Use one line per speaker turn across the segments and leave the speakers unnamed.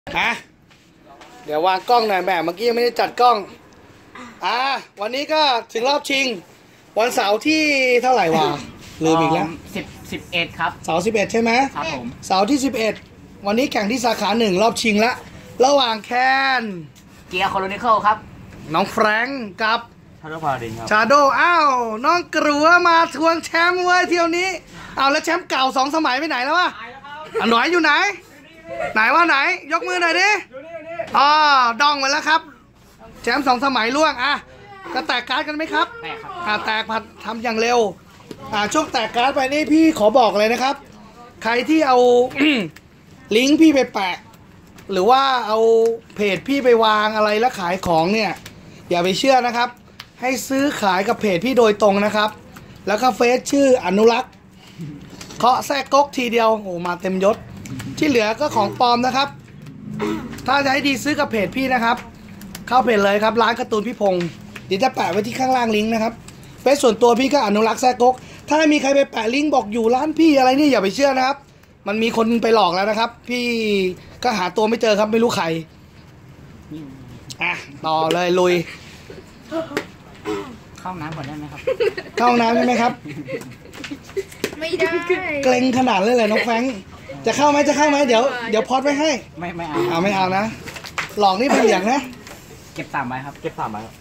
เดี๋ยววางกล้องหน่อยแม่เมื่อกี้ยังไม่ได้จัดกล้องวันนี้ก็ถึงรอบชิงวันเสาร์ที่เท่าไหร่วะลืมอีกแล้ว
11ครับ
เสาร์11ใช่ไหม
ครับผม
เสาร์ที่11วันนี้แข่งที่สาขา1รอบชิงละระหว่างแคน
เกียร์โคโลนิเคิลครับ
น้องแฟรงก์กับ
ชาโดพาดินครับ
ชาโดน้องกลัวมาทวงแชมป์เว้ยเที่ยวนี้แล้วแชมป์เก่า2 สมัยไปไหนแล้ววะหน่อยอยู่ไหนว่าไหนยกมือหน่อยดิดองไปแล้วครับแชมป์2 สมัยล่วงจะแตกการ์ดกันไหมครับ
แตกครับ
แตกผัดทำอย่างเร็วช่วงแตกการ์ดไปนี่พี่ขอบอกเลยนะครับใครที่เอา ลิงก์พี่ไปแปะหรือว่าเอาเพจพี่ไปวางอะไรแล้วขายของเนี่ยอย่าไปเชื่อนะครับให้ซื้อขายกับเพจพี่โดยตรงนะครับแล้วก็เฟซชื่ออนุรักษ์เคาะแทรกก๊กทีเดียวมาเต็มยศที่เหลือก็ของปลอมนะครับถ้าจะให้ดีซื้อกับเพจพี่นะครับเข้าเพจเลยครับร้านการ์ตูนพี่พงศ์เดี๋ยวจะแปะไว้ที่ข้างล่างลิงก์นะครับเฟซส่วนตัวพี่ก็อนุรักษ์แทรกก๊กถ้ามีใครไปแปะลิงก์บอกอยู่ร้านพี่อะไรนี่อย่าไปเชื่อนะครับมันมีคนไปหลอกแล้วนะครับพี่ก็หาตัวไม่เจอครับไม่รู้ใครต่อเลยลุย
เข้าน้ำก่อนได้ไหมครับ
เข้าน้ำใช่ไหมครับ
ไม่ได้
เกรงขนาดเลยน้องแฟรงค์จะเข้าไหมเดี๋ยวพอดไว้ให้
ไม่เอา
ไม่เอานะหลอกนี่เป็นเหลี่ยมนะ
เก็บ3 ใบครับ
เก็บ3 ใบครับ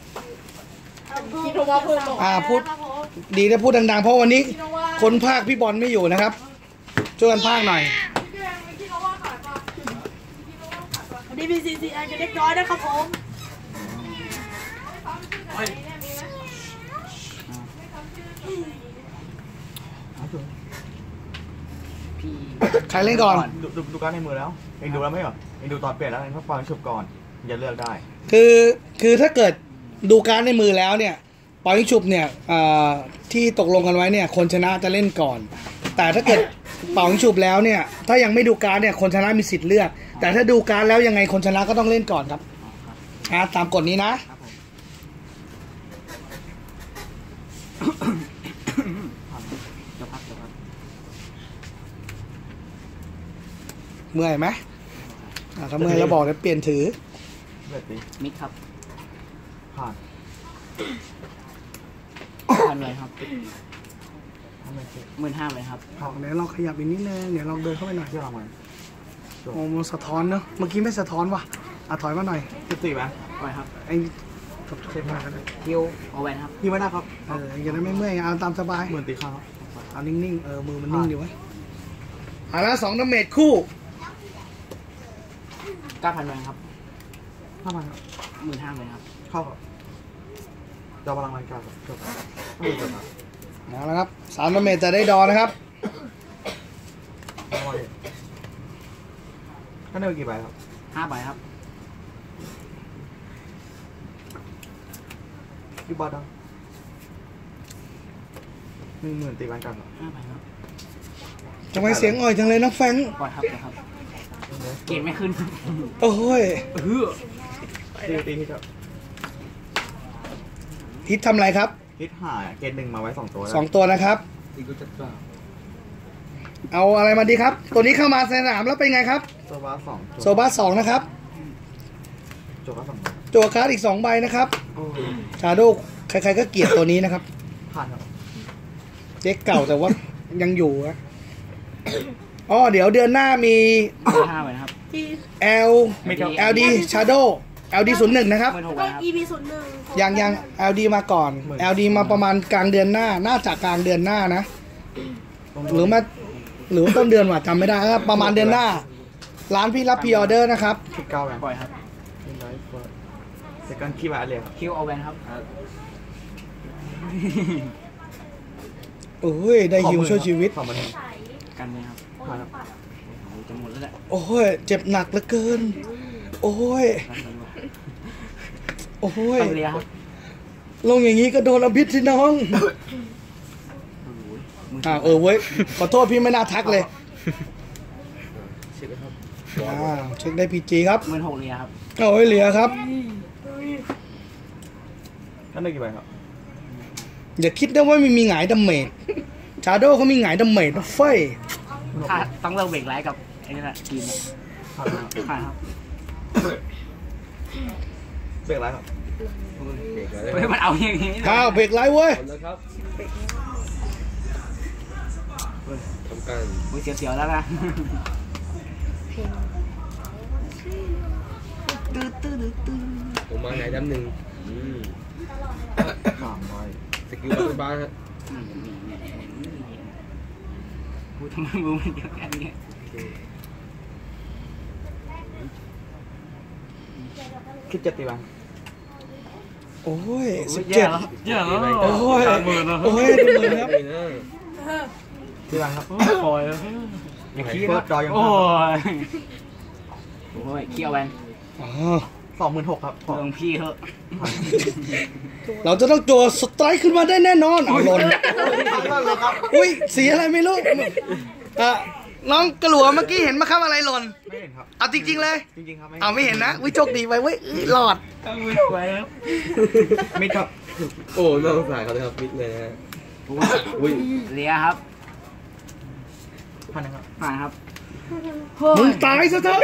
พูดดีนะพูดดังๆเพราะวันนี้คนภาคพี่บอลไม่อยู่นะครับช่วยกันภาคหน่อย
วันนี้มีCCRจะเล็กน้อยนะครับผม
ใครเล่นก่อน
ดูการในมือแล้วเองดูแล้วไม่เหรอเองดูตอนเปลี่ยนแล้วเองก็ปล่อยฉุบก่อนอย่าเลือกได้
คือถ้าเกิดดูการในมือแล้วเนี่ยปล่อยฉุบเนี่ยที่ตกลงกันไว้เนี่ยคนชนะจะเล่นก่อนแต่ถ้าเกิดเป่าฉุบแล้วเนี่ยถ้ายังไม่ดูการเนี่ยคนชนะมีสิทธิ์เลือกแต่ถ้าดูการแล้วยังไงคนชนะก็ต้องเล่นก่อนครับตามกฎนี้นะเมื่อยไหมถ้าเมื่อยแล้วบอกจะเปลี่ยนถือ
มิดครับ
ผ่าน
เลยครับ15,000เลยครับ
เดี๋ยวเราขยับอีกนิดนึงเดี๋ยวเราเดินเข้าไปหน่อย
เชื่อเราไหม
มันสะท้อนเนอะเมื่อกี้ไม่สะท้อนว่ะถอยมาหน่อย
14ไหม
ปล่อยครับ
ไอ้เซฟมากันเลย
คิวเอาแวนครับ
พี่ไม่ได้ครับ
อย่าได้ไม่เมื่อยเอาตามสบาย
เหมือนตีข้าว
เอานิ่งๆมือมันนิ่งดีไว้แล้ว2 ดาเมจคู่
9,000เลยครับ
5,000ครับ
15,000เลยครับ
เข้าครับจอพลังแรงกายครับจบ
แล้วครับ3 ดาเมจจะได้ดอนะครับ
ท่านได้กี่ใบครับ
5 ใบครับ
กี่บาทอ่ะ10,000ตีแวนกัน
5 ใบครับ
ทำไมเสียงอ่อยจังเลยน้องแฟง
ปล่อยครับเกมไม่ขึ้น
โอ้ย
ตีฮิตครับ
ฮิตทำอะไรครับ
ฮิตหาเกณฑ์1มาไว้2 ตัว
2 ตัวนะครับเอาอะไรมาดีครับตัวนี้เข้ามาสนามแล้วเป็นไงครับ
โซบา
2นะครับ
โจกัส2
โจกัสอีก2 ใบนะครับชาโดใครๆก็เกลียดตัวนี้นะครับ
ผ่านครับ
เด็กเก่าแต่ว่ายังอยู่นะเดี๋ยวเดือนหน้ามี
5 ใบครับ
LD Shadow LD01นะครับยัง LD มาก่อน LD มาประมาณกลางเดือนหน้าน่าจะกลางเดือนหน้านะหรือว่าต้นเดือนว่ะจำไม่ได้ครับประมาณเดือนหน้าร้านพี่รับพรีออเดอร์นะครับ
19แวน
ปล่อยครับ
เซกันคีบาเลย
คิวเอาแวนครับ
โอ้ยได้ฮิวช่วยชีวิต
กันเลยครับจะหมดแล้วแหละ
โอ้ยเจ็บหนักเหลือเกินโอ้ยลงอย่างนี้ก็โดนอภิสิน้องเว้ยขอโทษพี่ไม่น่าทักเลยเช็คได้พีจีครับ
16,000เหรียญครับ
เหรียญครับ
ท่านได้กี่ใบครับ
อย่าคิดนะว่ามีหงายดาเมจชาโดเขามีหงายดาเมจนะเฟ้ย
ต้องเลิกเบรกไลท์กับไอ้นี่แหละทีมผ่านครับ
เบรกไรครับ
เฮ้ยมันเอาอย่างนี้
ข้าวเบรกไลท์เว้ย
นะครับทำการ
มือเสียวๆแล้วนะ
ผมมาไหนดำหนึ่ง
300
สกิลบ้านฮะ
กูทำไมมือมันเยอะแค่นี้
คิดจะตีบ้าง
โอ้ย
แย่
17
แล้วแย่แล้ว
โอ้ย
มือนะ
โอ้ยดูมือครับ
ตีบ้างครับ
คอย
อย่างขี้เปิดจอยัง
โอ้ยโอ้ยเขี้ยวแวน
อ๋อ
26,000ครับ
ลงพี่เถอะ
เราจะต้องตัวสไตร์ขึ้นมาได้แน่นอนเอาหล่น
เลยครับ
อุ้ยสีอะไรไม่รู้น้องกระหลัวเมื่อกี้เห็นมาครับอะไรหล่น
ไม่เห็นครับ
เอาจริงๆเลย
จริงๆครับ
เอาไม่เห็นนะวิโชคดีไปเว้ยหลอด
ต้องมือไว้ครับ
มิดครับ
โอ้น่าสงสารเขาเลยครับมิดเลยนะฮะ
อุ้ยเลียครับ
พันนะครับ
มาครับ
มึงตายซะเถอะ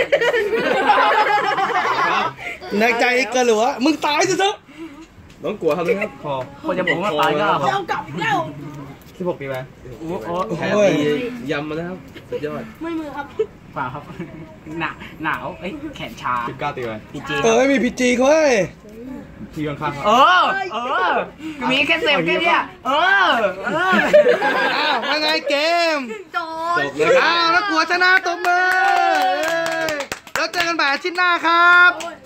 ในใจกระหลัวมึงตายซะเถอะ
น้องกลัวครับนะครับ
พอ
คนจะบอกว่าตายก็ครั
เอา
บ
กลับแล้ว
16ตีไป
โอ้โห
แพ้ตียำมานะครับสุดยอด
ไม่มือครับ
เปล่าครับหนาวเอ้ยแขนชา
19ตีไป
พีจี
ไม่มีพีจีเขาเว้ย
ทีข้างๆครับ
มีแค่เซฟแค่เนี้ย
อ้าวว่าไงเกม
จอ
จ
ด
บเลยครับ
อ้าวแล้วกลัวชนะตบมือแล้วเจอกันแบบอาทิตย์หน้าครับ
โอ้ย